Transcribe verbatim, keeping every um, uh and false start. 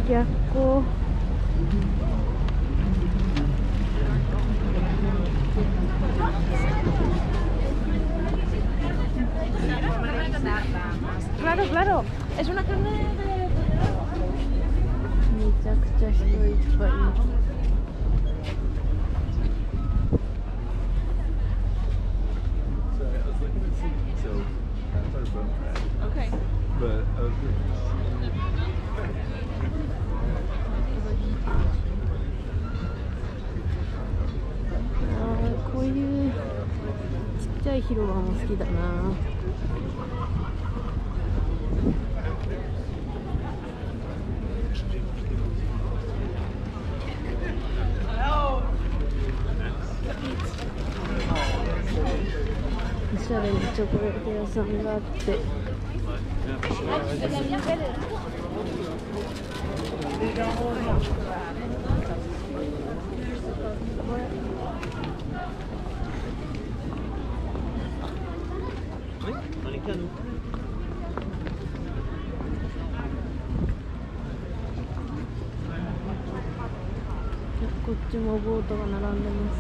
逆光。Claro, claro. Es una carne de...めちゃくちゃ人いっぱい。 Okay. But uh, あー、こういうちっちゃい広場も好きだな。おしゃれなチョコレート屋さんがあって。こっちもボートが並んでます。